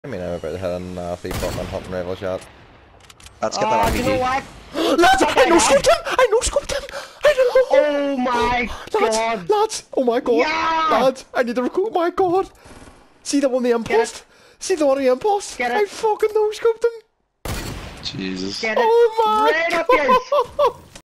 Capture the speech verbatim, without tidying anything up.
Let me know about the head and uh, three Botman hunting rival shot. Let's get Oh, that R P G. you know what? Lads, I no scoped him! I no scoped him! I don't know! Oh my lads, god! Lads! Oh my god! Yeah! Lads, I need to recoup. Oh my god! See the one on the impost? See the one on the impost? Get it. I fucking no scoped him! Jesus. Get it Oh my right up yours. god!